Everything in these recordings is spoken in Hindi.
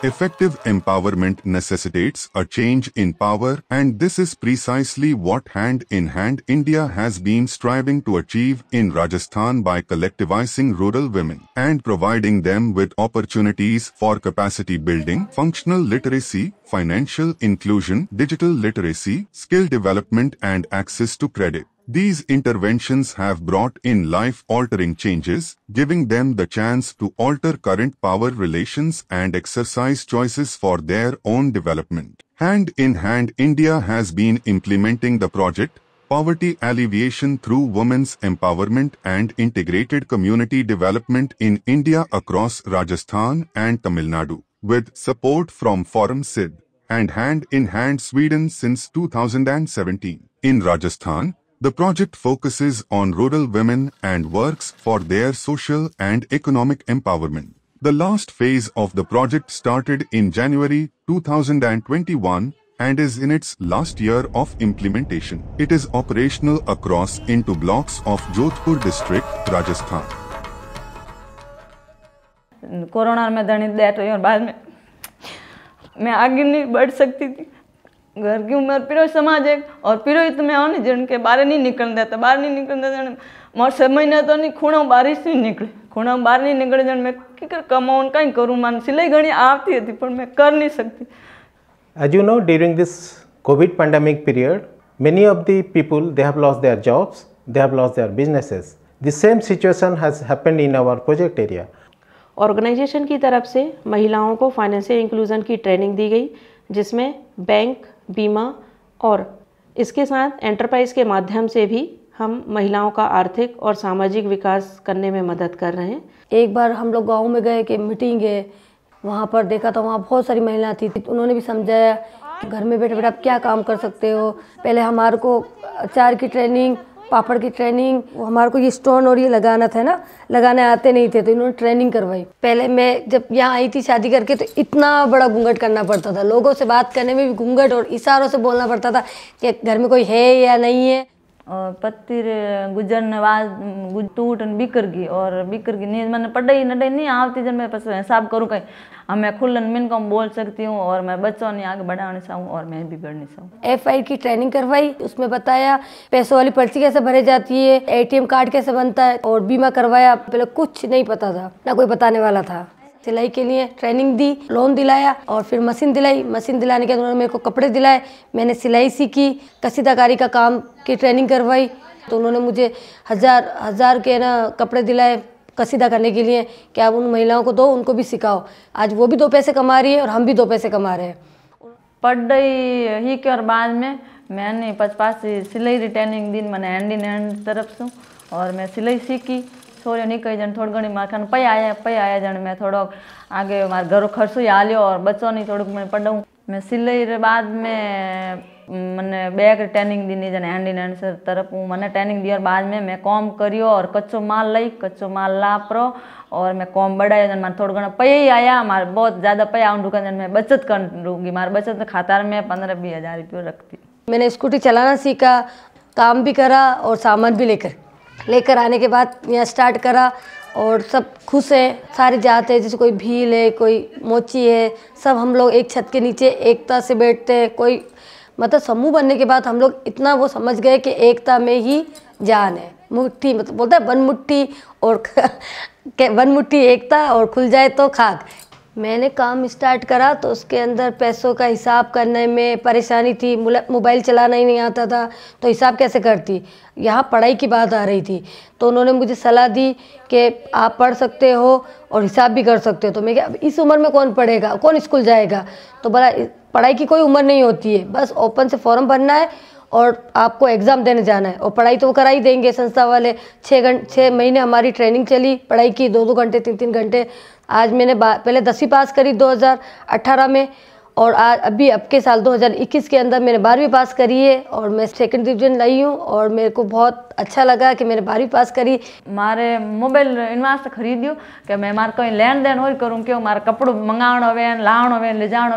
Effective empowerment necessitates a change in power, and this is precisely what Hand in Hand India has been striving to achieve in Rajasthan by collectivizing rural women and providing them with opportunities for capacity building, functional literacy, financial inclusion, digital literacy, skill development and access to credit. These interventions have brought in life-altering changes, giving them the chance to alter current power relations and exercise choices for their own development. Hand in Hand India has been implementing the project Poverty Alleviation through Women's Empowerment and Integrated Community Development in India across Rajasthan and Tamil Nadu, with support from Forum SID and Hand in Hand Sweden since 2017. In Rajasthan, the project focuses on rural women and works for their social and economic empowerment. The last phase of the project started in January 2021 and is in its last year of implementation. It is operational across into blocks of Jodhpur district, Rajasthan. Corona में धनी डेथ हुई और बाद में मैं आगे नहीं बढ़ सकती थी। घर की उम्र पिरो समाज है और पिरो ही तो मैं आने जन के बाहर नहीं निकल देता, बाहर नहीं निकल देता। मोर 6 महीने तो नहीं खूणा बारिश नहीं निकले, खूणा बाहर नहीं निकले जन मैं क्या कमाऊँ कहीं करूँ, मन सिलाई घनी आती थी पर मैं कर नहीं सकती। As you know, during this COVID pandemic period, many of the people, they have lost their jobs, they have lost their businesses. The same situation has happened in our project area. Organization की तरफ से महिलाओं को फाइनेंशियल इंक्लूजन की ट्रेनिंग दी गई, जिसमें बैंक, बीमा और इसके साथ एंटरप्राइज के माध्यम से भी हम महिलाओं का आर्थिक और सामाजिक विकास करने में मदद कर रहे हैं। एक बार हम लोग गांव में गए कि मीटिंग है, वहाँ पर देखा तो वहाँ बहुत सारी महिलाएं थी। उन्होंने भी समझाया कि घर में बैठे बैठे आप क्या काम कर सकते हो। पहले हमारे को अचार की ट्रेनिंग, पापड़ की ट्रेनिंग, हमारे को ये स्टोन और ये लगाना था ना, लगाने आते नहीं थे तो इन्होंने ट्रेनिंग करवाई। पहले मैं जब यहाँ आई थी शादी करके तो इतना बड़ा घूंघट करना पड़ता था, लोगों से बात करने में भी घूंघट और इशारों से बोलना पड़ता था कि घर में कोई है या नहीं है। और पत्ती गुजरने बाद टूट बिखर गई और बिखर गई नहीं, मैंने पढ़ाई नडाई नहीं आती जब मैं बस हिसाब करूँ कहीं मैं खुलन मिन को बोल सकती हूँ और मैं बच्चों ने आगे बढ़ाना चाहूँ और मैं भी बढ़नी चाहूँ। FI की ट्रेनिंग करवाई, उसमें बताया पैसों वाली पर्ची कैसे भरे जाती है, ATM कार्ड कैसे बनता है और बीमा करवाया। पहले कुछ नहीं पता था, ना कोई बताने वाला था। सिलाई के लिए ट्रेनिंग दी, लोन दिलाया और फिर मशीन दिलाई। मशीन दिलाने के बाद उन्होंने मेरे को कपड़े दिलाए, मैंने सिलाई सीखी, कसीदाकारी का काम की ट्रेनिंग करवाई। तो उन्होंने मुझे हजार के ना कपड़े दिलाए कसीदा करने के लिए कि आप उन महिलाओं को दो, उनको भी सिखाओ। आज वो भी 2 पैसे कमा रही है और हम भी 2 पैसे कमा रहे हैं। पढ़ाई ही के और बाद में मैंने 5 सिलाई ट्रेनिंग दी मैंने हैंड इन हैंड तरफ से और मैं सिलाई सीखी। थोड़ी नहीं कही जन थोड़ी घनी मार खान पै आया जन मैं थोड़ा आगे मारे घरों खर्चो ही हालियो और बच्चों नहीं थोड़ा मैं पढ़ाऊँ। मैं सिलाई रे बाद में मैंने बैग ट्रेनिंग दी जन हैंड इन हैंड तरफ हूँ मैंने ट्रेनिंग दी और बाद में मैं कॉम करियो और कच्चो माल लापरो और मैं कॉम बढ़ाया जन मारे थोड़ा घना पै ही आया। हमारे बहुत ज़्यादा पै आऊँ ढुका जन मैं बचत करूँगी, मारे बचत खाता में 15-20 हज़ार रुपये रखती। मैंने स्कूटी चलाना सीखा, काम भी करा और सामान भी लेकर आने के बाद यहाँ स्टार्ट करा और सब खुश हैं, सारे जाते हैं। जैसे कोई भील है, कोई मोची है, सब हम लोग एक छत के नीचे एकता से बैठते हैं। कोई मतलब समूह बनने के बाद हम लोग इतना वो समझ गए कि एकता में ही जान है। मुट्ठी मतलब बोलता है वन मुट्ठी और वन मुट्ठी एकता और खुल जाए तो खाक। मैंने काम स्टार्ट करा तो उसके अंदर पैसों का हिसाब करने में परेशानी थी, मोबाइल चलाना ही नहीं आता था तो हिसाब कैसे करती। यहाँ पढ़ाई की बात आ रही थी तो उन्होंने मुझे सलाह दी कि आप पढ़ सकते हो और हिसाब भी कर सकते हो। तो मैं क्या इस उम्र में कौन पढ़ेगा, कौन स्कूल जाएगा। तो बोला पढ़ाई की कोई उम्र नहीं होती है, बस ओपन से फॉर्म भरना है और आपको एग्ज़ाम देने जाना है और पढ़ाई तो वो करा ही देंगे संस्था वाले। 6 महीने हमारी ट्रेनिंग चली, पढ़ाई की 2-2 घंटे 3-3 घंटे। आज मैंने पहले 10वीं पास करी 2018 में और आज अब के साल 2021 के अंदर मैंने 12वीं पास करी है और मैं 2nd डिवीज़न लाई हूँ और मेरे को बहुत अच्छा लगा कि मैंने 12वीं पास करी। मारे मोबाइल इन वास्ते खरीदियो कि मैं मारे कहीं लेन देन और करूँ क्यों मारे कपड़ों मंगावण होवे लावण होवे ले जावण होवे नहीं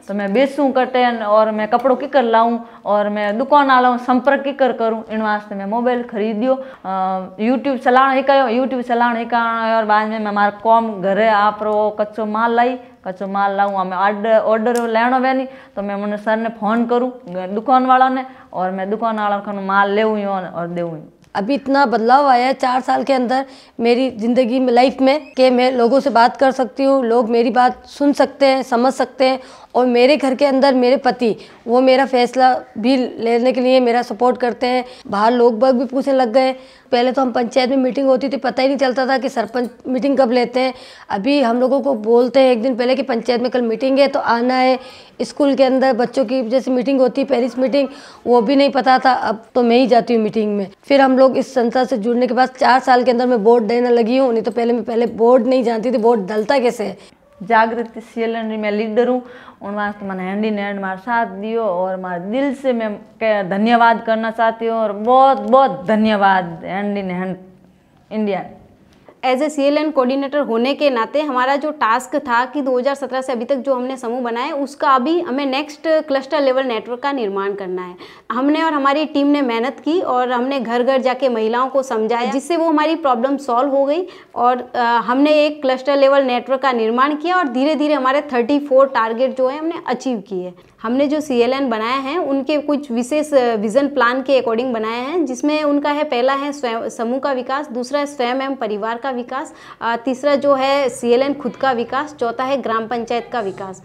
तो मैं बेचूँ कटेन और मैं कपड़ों की कर लाऊँ और मैं दुकान आलाऊँ संपर्क की कर करूँ। इन वास्ते मैं मोबाइल खरीदियो, यूट्यूब चलाण हिकायो, यूट्यूब चलाण हिकाण और बाद में मैं मारा कॉम घरे आप रो कच्चो माल लाई, कच्चो माल लाऊँ हमें ऑर्डर लेना वैनी तो मैं मुझे सर ने फ़ोन करूँ दुकान वाला ने और मैं दुकान वाला को माल ले और देऊँ। अभी इतना बदलाव आया है 4 साल के अंदर मेरी ज़िंदगी में, लाइफ में, कि मैं लोगों से बात कर सकती हूँ, लोग मेरी बात सुन सकते हैं, समझ सकते हैं। और मेरे घर के अंदर मेरे पति वो मेरा फैसला भी लेने के लिए मेरा सपोर्ट करते हैं। बाहर लोग बाग भी पूछने लग गए। पहले तो हम पंचायत में मीटिंग होती थी, पता ही नहीं चलता था कि सरपंच मीटिंग कब लेते हैं। अभी हम लोगों को बोलते हैं एक दिन पहले कि पंचायत में कल मीटिंग है तो आना है। स्कूल के अंदर बच्चों की जैसे मीटिंग होती है, पेरेंट्स मीटिंग, वो भी नहीं पता था, अब तो मैं ही जाती हूँ मीटिंग में। फिर हम लोग इस संस्था से जुड़ने के बाद 4 साल के अंदर मैं वोट देने लगी हूँ। नहीं तो पहले बोर्ड नहीं जानती थी वोट डलता कैसे है। जागृति CLN में लीडर हूँ, उन वास्ते मैंने हैंड इन हैंड मारा साथ दियो और मारे दिल से मैं धन्यवाद करना चाहती हूँ और बहुत बहुत धन्यवाद hand in hand India. As a CLN coordinator होने के नाते हमारा जो टास्क था कि 2017 से अभी तक जो हमने समूह बनाए उसका अभी हमें नेक्स्ट क्लस्टर लेवल नेटवर्क का निर्माण करना है। हमने और हमारी टीम ने मेहनत की और हमने घर घर जाके महिलाओं को समझाया, जिससे वो हमारी प्रॉब्लम सॉल्व हो गई और हमने एक क्लस्टर लेवल नेटवर्क का निर्माण किया और धीरे धीरे हमारे 34 टारगेट जो है हमने अचीव किए। हमने जो CLN बनाए हैं उनके कुछ विशेष विजन प्लान के अकॉर्डिंग बनाए हैं, जिसमें उनका है पहला है स्वयं समूह का विकास, दूसरा है स्वयं एवं परिवार का विकास, तीसरा जो है CLN खुद का विकास, चौथा है ग्राम पंचायत का विकास।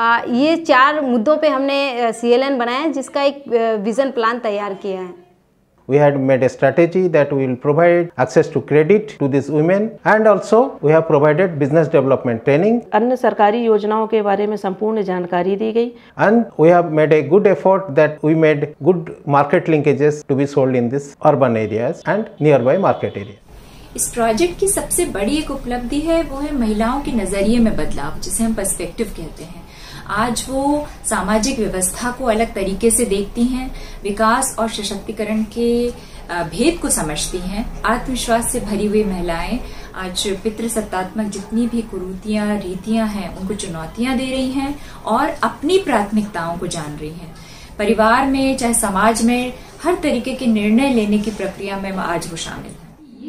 ये 4 मुद्दों पे हमने CLN बनाया है जिसका एक विजन प्लान तैयार किया है। We had made a strategy that we will provide access to credit to these women, and also we have provided business development training. अन्य सरकारी योजनाओं के बारे में संपूर्ण जानकारी दी गई। And we have made a good effort that we made good market linkages to be sold in these urban areas and nearby market areas. इस प्रोजेक्ट की सबसे बड़ी एक उपलब्धि है वो है महिलाओं के नजरिए में बदलाव, जिसे हम पर्सपेक्टिव कहते हैं। आज वो सामाजिक व्यवस्था को अलग तरीके से देखती हैं, विकास और सशक्तिकरण के भेद को समझती हैं। आत्मविश्वास से भरी हुई महिलाएं आज पितृसत्तात्मक जितनी भी कुरीतियां रीतियां हैं उनको चुनौतियां दे रही हैं और अपनी प्राथमिकताओं को जान रही हैं। परिवार में चाहे समाज में हर तरीके के निर्णय लेने की प्रक्रिया में आज वो शामिल है।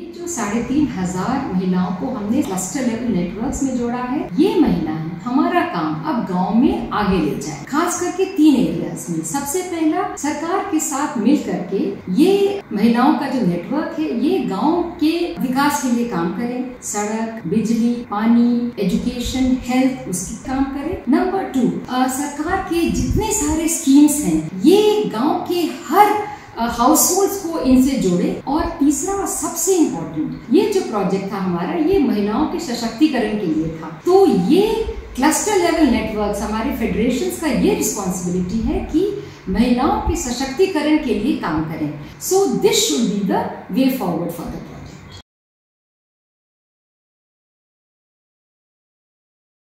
3,500 महिलाओं को हमने क्लस्टर लेवल नेटवर्क्स में जोड़ा है। ये महिलाएं हमारा काम अब गांव में आगे ले जाए, खास करके 3 एरियाज में। सबसे पहला, सरकार के साथ मिल करके ये महिलाओं का जो नेटवर्क है ये गांव के विकास के लिए काम करें। सड़क, बिजली, पानी, एजुकेशन, हेल्थ, उसकी काम करें। नंबर 2, सरकार के जितने सारे स्कीम्स हैं ये गाँव के हर हाउसहोल्ड्स को इनसे जोड़े। और तीसरा और सबसे इम्पोर्टेंट, ये जो प्रोजेक्ट था हमारा ये महिलाओं के सशक्तिकरण के लिए था। तो ये क्लस्टर लेवल नेटवर्क्स, हमारे फेडरेशंस का ये रिस्पॉन्सिबिलिटी है कि महिलाओं के सशक्तिकरण के लिए काम करें। So this should be the way forward for the project.